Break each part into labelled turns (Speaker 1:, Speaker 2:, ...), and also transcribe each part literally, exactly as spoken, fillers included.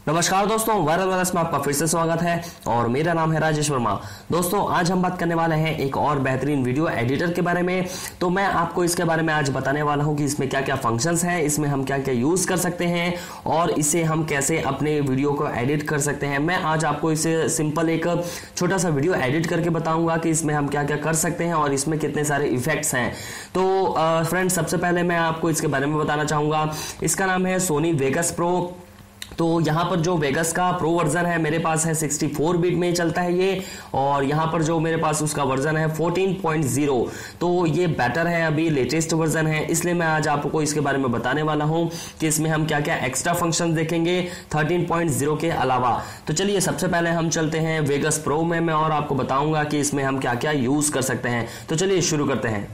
Speaker 1: नमस्कार दोस्तों, viral virus में आपका फिर से स्वागत है और मेरा नाम है राजेश वर्मा। दोस्तों, आज हम बात करने वाले हैं एक और बेहतरीन वीडियो एडिटर के बारे में। तो मैं आपको इसके बारे में आज बताने वाला हूं कि इसमें क्या क्या फंक्शंस हैं, इसमें हम क्या क्या यूज कर सकते हैं और इसे हम कैसे अपने वीडियो को एडिट कर सकते हैं। मैं आज आपको इसे सिंपल एक छोटा सा वीडियो एडिट करके बताऊंगा कि इसमें हम क्या क्या कर सकते हैं और इसमें कितने सारे इफेक्ट्स हैं। तो फ्रेंड्स, सबसे पहले मैं आपको इसके बारे में बताना चाहूंगा। इसका नाम है सोनी वेगस प्रो। तो यहाँ पर जो वेगस का प्रो वर्जन है मेरे पास है चौंसठ बिट में चलता है ये, और यहाँ पर जो मेरे पास उसका वर्जन है चौदह पॉइंट ज़ीरो। तो ये बेटर है, अभी लेटेस्ट वर्जन है, इसलिए मैं आज आपको इसके बारे में बताने वाला हूँ कि इसमें हम क्या क्या एक्स्ट्रा फंक्शन देखेंगे तेरह पॉइंट ज़ीरो के अलावा। तो चलिए सबसे पहले हम चलते हैं वेगस प्रो में मैं और आपको बताऊंगा कि इसमें हम क्या क्या यूज कर सकते हैं। तो चलिए शुरू करते हैं।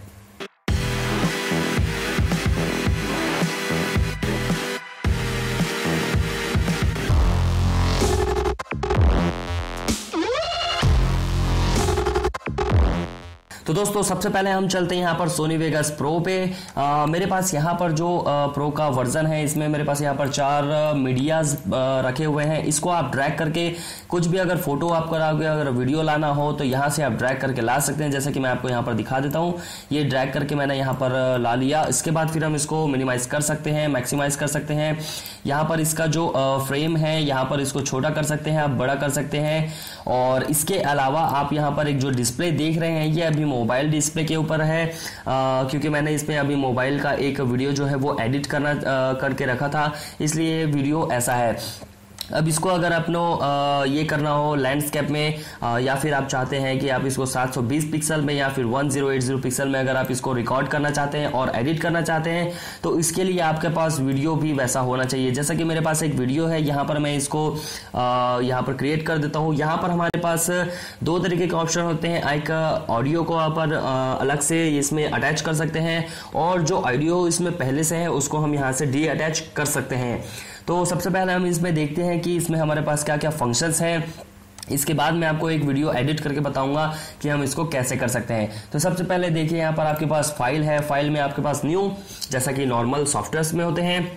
Speaker 1: तो दोस्तों, सबसे पहले हम चलते हैं यहाँ पर सोनी वेगस प्रो पे। आ, मेरे पास यहाँ पर जो आ, प्रो का वर्जन है, इसमें मेरे पास यहाँ पर चार मीडियाज रखे हुए हैं। इसको आप ड्रैग करके कुछ भी अगर फोटो आप कराओगे, अगर वीडियो लाना हो तो यहाँ से आप ड्रैग करके ला सकते हैं। जैसे कि मैं आपको यहाँ पर दिखा देता हूँ, ये ड्रैग करके मैंने यहाँ पर ला लिया। इसके बाद फिर हम इसको मिनिमाइज कर सकते हैं, मैक्सिमाइज कर सकते हैं। यहाँ पर इसका जो फ्रेम है, यहाँ पर इसको छोटा कर सकते हैं, आप बड़ा कर सकते हैं। और इसके अलावा आप यहाँ पर एक जो डिस्प्ले देख रहे हैं, ये अभी मोबाइल डिस्प्ले के ऊपर है, आ, क्योंकि मैंने इसमें अभी मोबाइल का एक वीडियो जो है वो एडिट करना आ, करके रखा था, इसलिए वीडियो ऐसा है। अब इसको अगर अपनो ये करना हो लैंडस्केप में, आ, या फिर आप चाहते हैं कि आप इसको सात सौ बीस पिक्सल में या फिर एक हज़ार अस्सी पिक्सल में अगर आप इसको रिकॉर्ड करना चाहते हैं और एडिट करना चाहते हैं, तो इसके लिए आपके पास वीडियो भी वैसा होना चाहिए। जैसा कि मेरे पास एक वीडियो है, यहाँ पर मैं इसको आ, यहाँ पर क्रिएट कर देता हूँ। यहाँ पर हमारे पास दो तरीके के ऑप्शन होते हैं। एक ऑडियो को आप अलग से इसमें अटैच कर सकते हैं, और जो ऑडियो इसमें पहले से है उसको हम यहाँ से डी अटैच कर सकते हैं। तो सबसे पहले हम इसमें देखते हैं कि इसमें हमारे पास क्या क्या फंक्शंस हैं। इसके बाद मैं आपको एक वीडियो एडिट करके बताऊंगा कि हम इसको कैसे कर सकते हैं। तो सबसे पहले देखिए, यहाँ पर आपके पास फाइल है। फाइल में आपके पास न्यू, जैसा कि नॉर्मल सॉफ्टवेयर्स में होते हैं।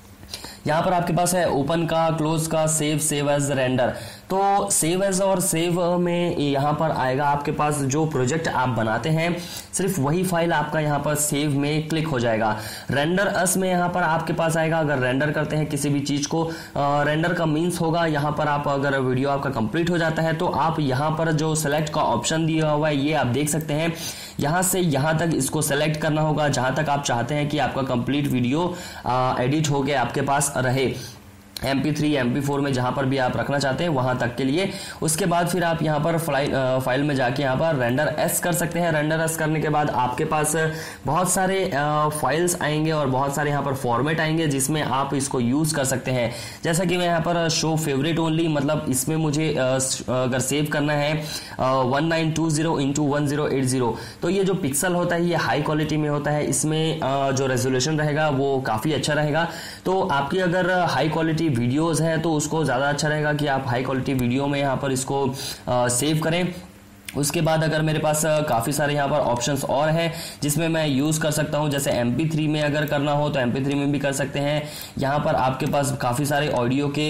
Speaker 1: यहाँ पर आपके पास है ओपन का, क्लोज का, सेव, सेव एज, रेंडर। तो सेव एज और सेव में यहाँ पर आएगा आपके पास जो प्रोजेक्ट आप बनाते हैं, सिर्फ वही फाइल आपका यहाँ पर सेव में क्लिक हो जाएगा। रेंडर अस में यहाँ पर आपके पास आएगा, अगर रेंडर करते हैं किसी भी चीज को, रेंडर का मीन्स होगा यहाँ पर आप अगर वीडियो आपका कंप्लीट हो जाता है तो आप यहाँ पर जो सेलेक्ट का ऑप्शन दिया हुआ है, ये आप देख सकते हैं। यहाँ से यहाँ तक इसको सेलेक्ट करना होगा जहां तक आप चाहते हैं कि आपका कंप्लीट वीडियो एडिट हो के आपके पास रहे। M P three, M P four में जहां पर भी आप रखना चाहते हैं वहां तक के लिए। उसके बाद फिर आप यहां पर फाइल फाइल में जाके यहां पर रेंडर एस कर सकते हैं। रेंडर एस करने के बाद आपके पास बहुत सारे फाइल्स आएंगे और बहुत सारे यहां पर फॉर्मेट आएंगे जिसमें आप इसको यूज कर सकते हैं। जैसा कि मैं यहां पर शो फेवरेट ओनली, मतलब इसमें मुझे अगर सेव करना है one nine two zero into one zero eight zero, तो ये जो पिक्सल होता है ये हाई क्वालिटी में होता है। इसमें जो रेजोल्यूशन रहेगा वो काफी अच्छा रहेगा। तो आपकी अगर हाई क्वालिटी वीडियोस है तो उसको ज्यादा अच्छा रहेगा कि आप हाई क्वालिटी वीडियो में यहाँ पर इसको आ, सेव करें। उसके बाद अगर मेरे पास काफ़ी सारे यहाँ पर ऑप्शंस और हैं जिसमें मैं यूज़ कर सकता हूँ, जैसे एम पी थ्री में अगर करना हो तो एम पी थ्री में भी कर सकते हैं। यहाँ पर आपके पास काफ़ी सारे ऑडियो के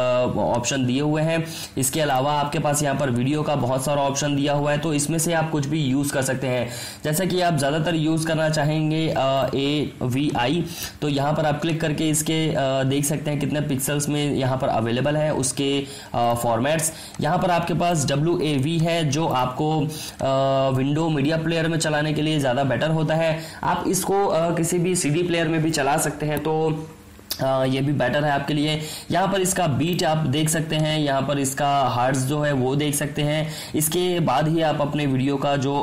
Speaker 1: ऑप्शन दिए हुए हैं। इसके अलावा आपके पास यहाँ पर वीडियो का बहुत सारा ऑप्शन दिया हुआ है, तो इसमें से आप कुछ भी यूज़ कर सकते हैं। जैसा कि आप ज़्यादातर यूज़ करना चाहेंगे ए वी आई, तो यहाँ पर आप क्लिक करके इसके आ, देख सकते हैं कितने पिक्सल्स में यहाँ पर अवेलेबल है, उसके फॉर्मेट्स। यहाँ पर आपके पास डब्ल्यू ए वी है जो आप आपको विंडो मीडिया प्लेयर में चलाने के लिए ज्यादा बेटर होता है। आप इसको आ, किसी भी सीडी प्लेयर में भी चला सकते हैं, तो आ, ये भी बेटर है आपके लिए। यहाँ पर इसका बीट आप देख सकते हैं, यहाँ पर इसका हार्ट्स जो है वो देख सकते हैं। इसके बाद ही आप अपने वीडियो का जो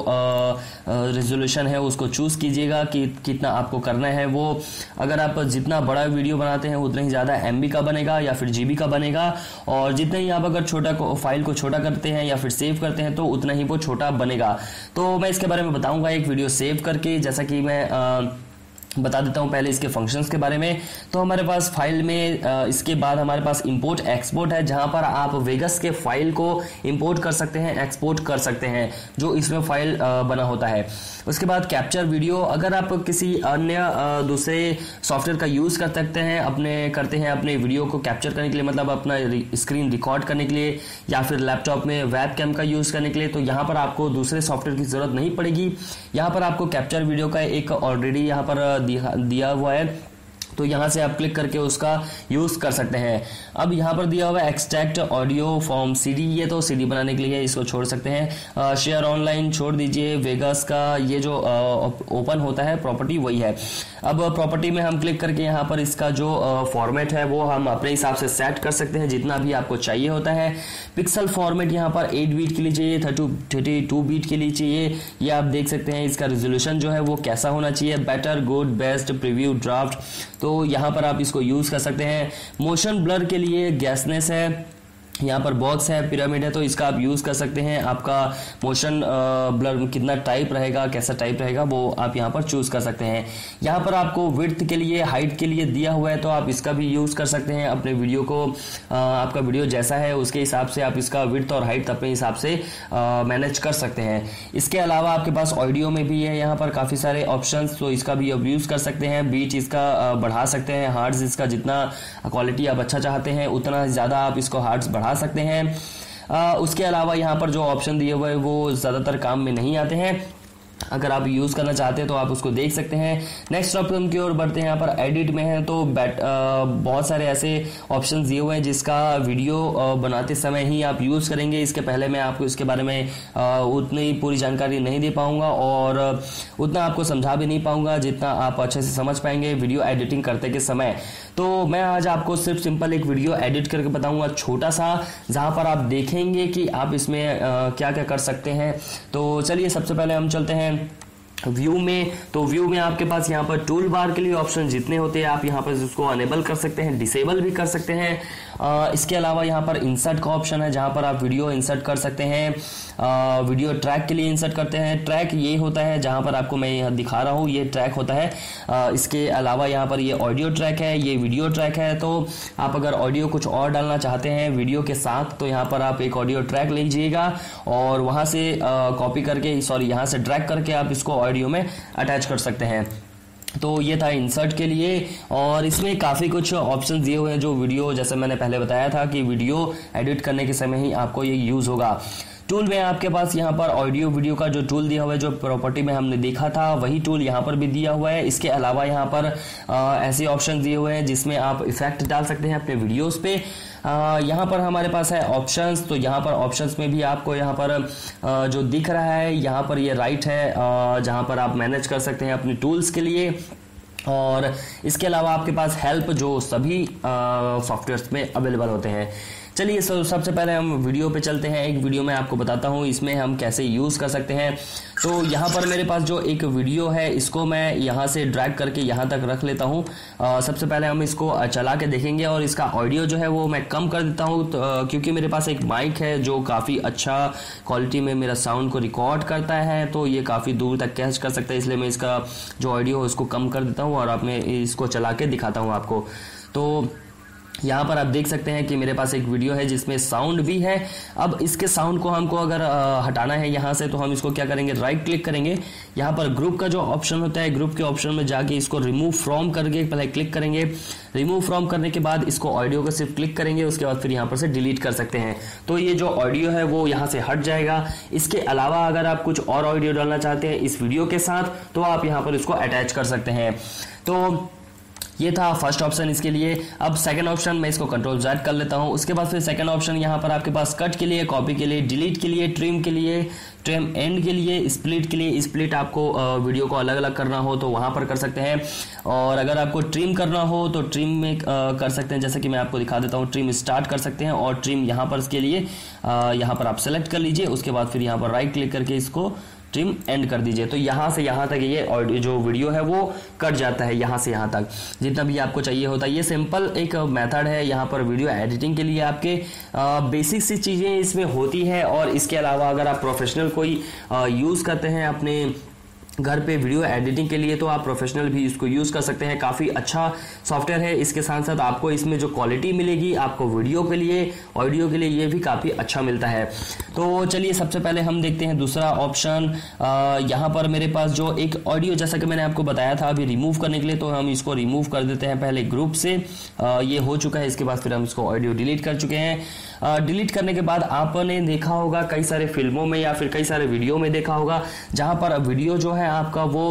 Speaker 1: रेजोल्यूशन है उसको चूज कीजिएगा कि कितना आपको करना है वो। अगर आप जितना बड़ा वीडियो बनाते हैं उतना ही ज़्यादा एमबी का बनेगा या फिर जीबी का बनेगा, और जितने ही आप अगर छोटा को फाइल को छोटा करते हैं या फिर सेव करते हैं तो उतना ही वो छोटा बनेगा। तो मैं इसके बारे में बताऊंगा एक वीडियो सेव करके, जैसा कि मैं आ, बता देता हूं पहले इसके फंक्शंस के बारे में। तो हमारे पास फाइल में इसके बाद हमारे पास इंपोर्ट एक्सपोर्ट है, जहां पर आप वेगस के फाइल को इंपोर्ट कर सकते हैं, एक्सपोर्ट कर सकते हैं, जो इसमें फाइल बना होता है। उसके बाद कैप्चर वीडियो, अगर आप किसी अन्य दूसरे सॉफ्टवेयर का यूज कर सकते हैं अपने करते हैं अपने वीडियो को कैप्चर करने के लिए, मतलब अपना स्क्रीन रिकॉर्ड करने के लिए, या फिर लैपटॉप में वेब कैम का यूज करने के लिए, तो यहाँ पर आपको दूसरे सॉफ्टवेयर की जरूरत नहीं पड़ेगी। यहाँ पर आपको कैप्चर वीडियो का एक ऑलरेडी यहाँ पर दिया हुआ है, तो यहां से आप क्लिक करके उसका यूज कर सकते हैं। अब यहां पर दिया हुआ है एक्सट्रैक्ट ऑडियो फ्रॉम सीडी, ये तो सीडी बनाने के लिए इसको छोड़ सकते हैं। शेयर ऑनलाइन छोड़ दीजिए। वेगस का ये जो ओपन होता है प्रॉपर्टी वही है। अब प्रॉपर्टी में हम क्लिक करके यहाँ पर इसका जो फॉर्मेट है वो हम अपने हिसाब से सेट कर सकते हैं, जितना भी आपको चाहिए होता है। पिक्सल फॉर्मेट यहाँ पर एट बीट के लिए चाहिए, थर्टी टू बीट के लिए चाहिए, ये आप देख सकते हैं। इसका रेजोल्यूशन जो है वो कैसा होना चाहिए, better, good, best, preview, draft, तो यहाँ पर आप इसको यूज कर सकते हैं। मोशन ब्लर के लिए गैसनेस है, यहाँ पर बॉक्स है, पिरामिड है, तो इसका आप यूज कर सकते हैं। आपका मोशन ब्लर कितना टाइप रहेगा, कैसा टाइप रहेगा, वो आप यहाँ पर चूज कर सकते हैं। यहाँ पर आपको विड्थ के लिए, हाइट के लिए दिया हुआ है, तो आप इसका भी यूज कर सकते हैं अपने वीडियो को। आ, आपका वीडियो जैसा है उसके हिसाब से आप इसका विड्थ और हाइट अपने हिसाब से मैनेज कर सकते हैं। इसके अलावा आपके पास ऑडियो में भी है यहाँ पर काफी सारे ऑप्शन, तो इसका भी आप यूज कर सकते हैं। बीच इसका बढ़ा सकते हैं, हार्ट्स इसका जितना क्वालिटी आप अच्छा चाहते हैं उतना ज्यादा आप इसको हार्ट्स बढ़ा सकते हैं। आ, उसके अलावा यहाँ पर जो ऑप्शन दिए हुए वो ज्यादातर काम में नहीं आते हैं, अगर आप यूज करना चाहते हैं तो आप उसको देख सकते हैं। नेक्स्ट ऑप्शन की ओर बढ़ते हैं। यहाँ पर एडिट में है तो बैट आ, बहुत सारे ऐसे ऑप्शंस दिए हुए हैं जिसका वीडियो आ, बनाते समय ही आप यूज करेंगे। इसके पहले मैं आपको इसके बारे में आ, उतनी पूरी जानकारी नहीं दे पाऊंगा और उतना आपको समझा भी नहीं पाऊंगा जितना आप अच्छे से समझ पाएंगे वीडियो एडिटिंग करते के समय। तो मैं आज आपको सिर्फ सिंपल एक वीडियो एडिट करके बताऊंगा छोटा सा, जहां पर आप देखेंगे कि आप इसमें आ, क्या क्या कर सकते हैं। तो चलिए सबसे पहले हम चलते हैं व्यू में। तो व्यू में आपके पास यहाँ पर टूल बार के लिए ऑप्शन जितने होते हैं आप यहाँ पर इसको अनेबल कर सकते हैं, डिसेबल भी कर सकते हैं। आ, इसके अलावा यहाँ पर इंसर्ट का ऑप्शन है, जहाँ पर आप वीडियो इंसर्ट कर सकते हैं। आ, वीडियो ट्रैक के लिए इंसर्ट करते हैं। ट्रैक ये होता है जहाँ पर आपको मैं यहाँ दिखा रहा हूँ, ये ट्रैक होता है। आ, इसके अलावा यहाँ पर ये ऑडियो ट्रैक है, ये वीडियो ट्रैक है। तो आप अगर ऑडियो कुछ और डालना चाहते हैं वीडियो के साथ तो यहाँ पर आप एक ऑडियो ट्रैक लीजिएगा और वहां से कॉपी करके सॉरी यहाँ से ड्रैग करके आप इसको ऑडियो में अटैच कर सकते हैं। तो ये था इंसर्ट के लिए, और इसमें काफ़ी कुछ ऑप्शन दिए हुए हैं जो वीडियो, जैसे मैंने पहले बताया था कि वीडियो एडिट करने के समय ही आपको ये यूज़ होगा। टूल में आपके पास यहाँ पर ऑडियो वीडियो का जो टूल दिया हुआ है, जो प्रॉपर्टी में हमने देखा था वही टूल यहाँ पर भी दिया हुआ है। इसके अलावा यहाँ पर आ, ऐसे ऑप्शन दिए हुए हैं जिसमें आप इफेक्ट डाल सकते हैं अपने वीडियोस पे। आ, यहाँ पर हमारे पास है ऑप्शंस, तो यहाँ पर ऑप्शंस में भी आपको यहाँ पर आ, जो दिख रहा है यहाँ पर ये राइट है, आ, जहाँ पर आप मैनेज कर सकते हैं अपने टूल्स के लिए। और इसके अलावा आपके पास हेल्प जो सभी सॉफ्टवेयर्स में अवेलेबल होते हैं। चलिए सबसे पहले हम वीडियो पे चलते हैं। एक वीडियो मैं आपको बताता हूँ इसमें हम कैसे यूज कर सकते हैं। तो यहाँ पर मेरे पास जो एक वीडियो है इसको मैं यहाँ से ड्रैग करके यहाँ तक रख लेता हूँ। सबसे पहले हम इसको चला के देखेंगे और इसका ऑडियो जो है वो मैं कम कर देता हूँ, तो, क्योंकि मेरे पास एक माइक है जो काफ़ी अच्छा क्वालिटी में मेरा साउंड को रिकॉर्ड करता है, तो ये काफ़ी दूर तक कैच कर सकता है, इसलिए मैं इसका जो ऑडियो है उसको कम कर देता हूँ और अब मैं इसको चला के दिखाता हूँ आपको। तो यहाँ पर आप देख सकते हैं कि मेरे पास एक वीडियो है जिसमें साउंड भी है। अब इसके साउंड को हमको अगर आ, हटाना है यहाँ से, तो हम इसको क्या करेंगे, राइट क्लिक करेंगे। यहाँ पर ग्रुप का जो ऑप्शन होता है, ग्रुप के ऑप्शन में जाके इसको रिमूव फ्रॉम करके पहले क्लिक करेंगे। रिमूव फ्रॉम करने के बाद इसको ऑडियो को सिर्फ क्लिक करेंगे, उसके बाद फिर यहाँ पर से डिलीट कर सकते हैं। तो ये जो ऑडियो है वो यहाँ से हट जाएगा। इसके अलावा अगर आप कुछ और ऑडियो डालना चाहते हैं इस वीडियो के साथ, तो आप यहाँ पर इसको अटैच कर सकते हैं। तो ये था फर्स्ट ऑप्शन इसके लिए। अब सेकंड ऑप्शन मैं इसको कंट्रोल जेड कर लेता हूं। उसके बाद फिर सेकंड ऑप्शन यहाँ पर आपके पास कट के लिए, कॉपी के लिए, डिलीट के लिए, ट्रिम के लिए, ट्रिम एंड के लिए, स्प्लिट के लिए। स्प्लिट आपको वीडियो को अलग अलग करना हो तो वहां पर कर सकते हैं, और अगर आपको ट्रिम करना हो तो ट्रिम में कर सकते हैं। जैसे कि मैं आपको दिखा देता हूँ, ट्रिम स्टार्ट कर सकते हैं और ट्रिम यहाँ पर इसके लिए यहाँ पर आप सेलेक्ट कर लीजिए। उसके बाद फिर यहाँ पर राइट क्लिक करके इसको ट्रिम एंड कर दीजिए। तो यहाँ से यहाँ तक ये ऑडियो जो वीडियो है वो कट जाता है, यहाँ से यहाँ तक जितना भी आपको चाहिए होता है। ये सिंपल एक मेथड है यहाँ पर वीडियो एडिटिंग के लिए। आपके बेसिक सी चीज़ें इसमें होती है, और इसके अलावा अगर आप प्रोफेशनल कोई यूज़ करते हैं अपने घर पे वीडियो एडिटिंग के लिए तो आप प्रोफेशनल भी इसको यूज कर सकते हैं। काफी अच्छा सॉफ्टवेयर है। इसके साथ साथ आपको इसमें जो क्वालिटी मिलेगी आपको वीडियो के लिए, ऑडियो के लिए, ये भी काफी अच्छा मिलता है। तो चलिए सबसे पहले हम देखते हैं दूसरा ऑप्शन। यहाँ पर मेरे पास जो एक ऑडियो, जैसा कि मैंने आपको बताया था अभी रिमूव करने के लिए, तो हम इसको रिमूव कर देते हैं पहले ग्रुप से। आ, ये हो चुका है। इसके बाद फिर हम इसको ऑडियो डिलीट कर चुके हैं। डिलीट करने के बाद आपने देखा होगा कई सारे फिल्मों में या फिर कई सारे वीडियो में देखा होगा जहां पर वीडियो जो है आपका वो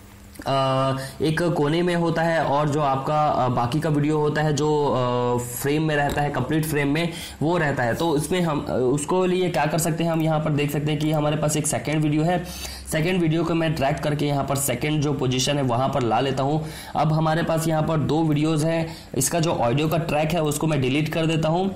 Speaker 1: आ, एक कोने में होता है और जो आपका आ, बाकी का वीडियो होता है जो आ, फ्रेम में रहता है, कंप्लीट फ्रेम में वो रहता है। तो इसमें हम उसको लिए क्या कर सकते हैं, हम यहाँ पर देख सकते हैं कि हमारे पास एक सेकेंड वीडियो है। सेकेंड वीडियो को मैं ड्रैग करके यहाँ पर सेकेंड जो पोजीशन है वहां पर ला लेता हूँ। अब हमारे पास यहाँ पर दो वीडियोज हैं। इसका जो ऑडियो का ट्रैक है उसको मैं डिलीट कर देता हूँ।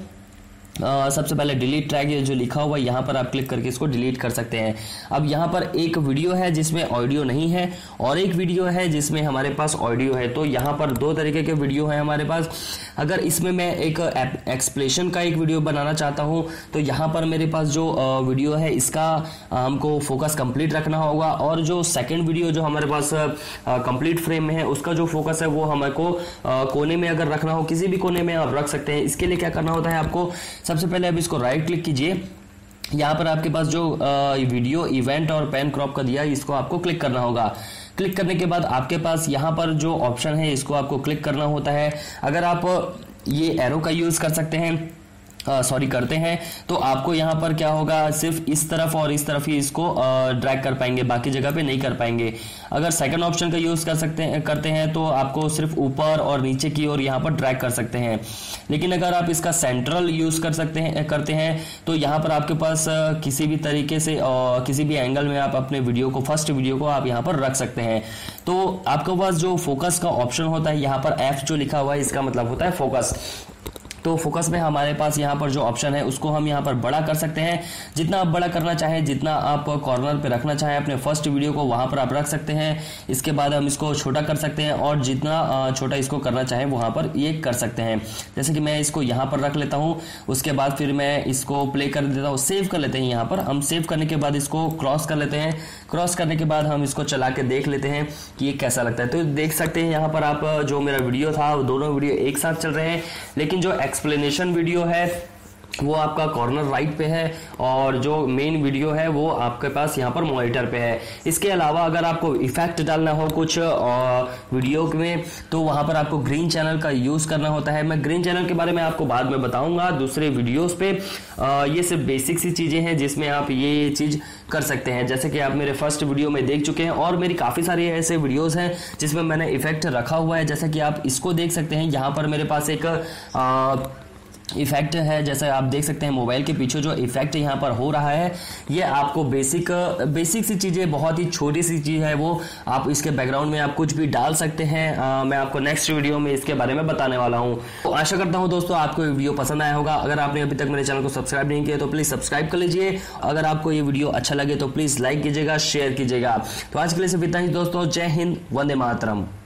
Speaker 1: Uh, सबसे पहले डिलीट ट्रैक ये जो लिखा हुआ है यहाँ पर आप क्लिक करके इसको डिलीट कर सकते हैं। अब यहाँ पर एक वीडियो है जिसमें ऑडियो नहीं है और एक वीडियो है जिसमें हमारे पास ऑडियो है। तो यहाँ पर दो तरीके के वीडियो हैं हमारे पास। अगर इसमें मैं एक एक्सप्लेनेशन का एक वीडियो बनाना चाहता हूँ तो यहाँ पर मेरे पास जो वीडियो है इसका हमको फोकस कंप्लीट रखना होगा और जो सेकेंड वीडियो जो हमारे पास कंप्लीट फ्रेम में है उसका जो फोकस है वो हमको कोने में अगर रखना हो, किसी भी कोने में आप रख सकते हैं। इसके लिए क्या करना होता है आपको, सबसे पहले अब इसको राइट क्लिक कीजिए। यहाँ पर आपके पास जो वीडियो इवेंट और पेन क्रॉप का दिया है इसको आपको क्लिक करना होगा। क्लिक करने के बाद आपके पास यहाँ पर जो ऑप्शन है इसको आपको क्लिक करना होता है। अगर आप ये एरो का यूज कर सकते हैं सॉरी uh, करते हैं तो आपको यहाँ पर क्या होगा, सिर्फ इस तरफ और इस तरफ ही इसको ड्रैग कर पाएंगे, बाकी जगह पे नहीं कर पाएंगे। अगर सेकंड ऑप्शन का यूज कर सकते हैं करते हैं तो आपको सिर्फ ऊपर और नीचे की ओर यहाँ पर ड्रैग कर सकते हैं। लेकिन अगर आप इसका सेंट्रल यूज कर सकते हैं करते हैं तो यहाँ पर आपके पास किसी भी तरीके से और किसी भी एंगल में आप अपने वीडियो को, फर्स्ट वीडियो को आप यहाँ पर रख सकते हैं। तो आपके पास जो फोकस का ऑप्शन होता है यहाँ पर एफ जो लिखा हुआ है इसका मतलब होता है फोकस। तो फोकस में हमारे पास यहाँ पर जो ऑप्शन है उसको हम यहाँ पर बड़ा कर सकते हैं। जितना आप बड़ा करना चाहें, जितना आप कॉर्नर पे रखना चाहें अपने फर्स्ट वीडियो को वहां पर आप रख सकते हैं। इसके बाद हम इसको छोटा कर सकते हैं और जितना छोटा इसको करना चाहें वहां पर ये कर सकते हैं। जैसे कि मैं इसको यहाँ पर रख लेता हूँ, उसके बाद फिर मैं इसको प्ले कर देता हूँ। सेव कर लेते हैं। यहाँ पर हम सेव करने के बाद इसको क्रॉस कर लेते हैं। क्रॉस करने के बाद हम इसको चला के देख लेते हैं कि ये कैसा लगता है। तो देख सकते हैं यहाँ पर आप जो मेरा वीडियो था वो दोनों वीडियो एक साथ चल रहे हैं, लेकिन जो एक्सप्लेनेशन वीडियो है वो आपका कॉर्नर राइट पे है और जो मेन वीडियो है वो आपके पास यहाँ पर मॉनिटर पे है। इसके अलावा अगर आपको इफेक्ट डालना हो कुछ वीडियो में तो वहां पर आपको ग्रीन चैनल का यूज करना होता है। मैं ग्रीन चैनल के बारे में आपको बाद में बताऊंगा दूसरे वीडियोस पे। ये सिर्फ बेसिक सी चीजें हैं जिसमें आप ये चीज कर सकते हैं, जैसे कि आप मेरे फर्स्ट वीडियो में देख चुके हैं और मेरी काफी सारी ऐसे वीडियोस हैं जिसमें मैंने इफेक्ट रखा हुआ है। जैसा कि आप इसको देख सकते हैं, यहाँ पर मेरे पास एक आ, इफेक्ट है। जैसे आप देख सकते हैं मोबाइल के पीछे जो इफेक्ट यहाँ पर हो रहा है ये आपको बेसिक बेसिक सी चीजें, बहुत ही छोटी सी चीज है वो। आप इसके बैकग्राउंड में आप कुछ भी डाल सकते हैं। आ, मैं आपको नेक्स्ट वीडियो में इसके बारे में बताने वाला हूँ। तो आशा करता हूँ दोस्तों आपको ये वीडियो पसंद आया होगा। अगर आपने अभी तक मेरे चैनल को सब्सक्राइब नहीं किया तो प्लीज सब्सक्राइब कर लीजिए। अगर आपको ये वीडियो अच्छा लगे तो प्लीज लाइक कीजिएगा, शेयर कीजिएगा। तो आज के लिए सिर्फ इतना ही दोस्तों। जय हिंद, वंदे मातरम।